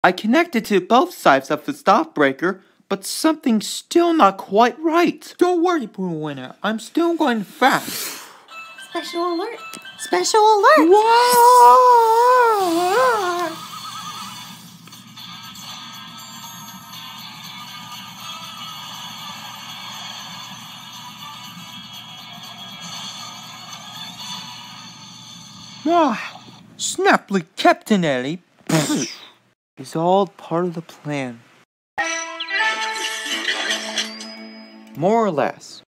I connected to both sides of the stop breaker, but something's still not quite right. Don't worry, BlueWinner. I'm still going fast. Special alert! Special alert! Whoa! Ah, snaply Captain Ellie. It's all part of the plan. More or less.